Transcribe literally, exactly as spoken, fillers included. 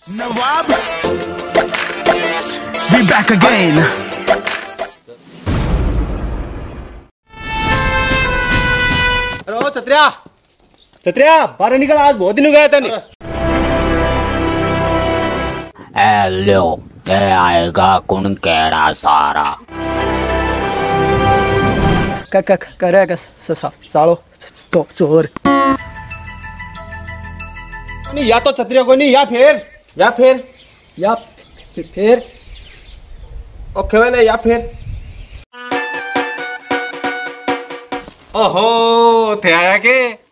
Nawab we back again। अरे ओ छत्रिया छत्रिया बाहर निकल, आज बहुत दिन हो गया था नहीं। हेलो के आएगा कौन केड़ा सारा क क करेगा सालो तो चोर। नहीं या तो छत्रिया को नहीं, या फिर या फिर या फिर, फिर? ओके वाले या फिर ओहो थे आया के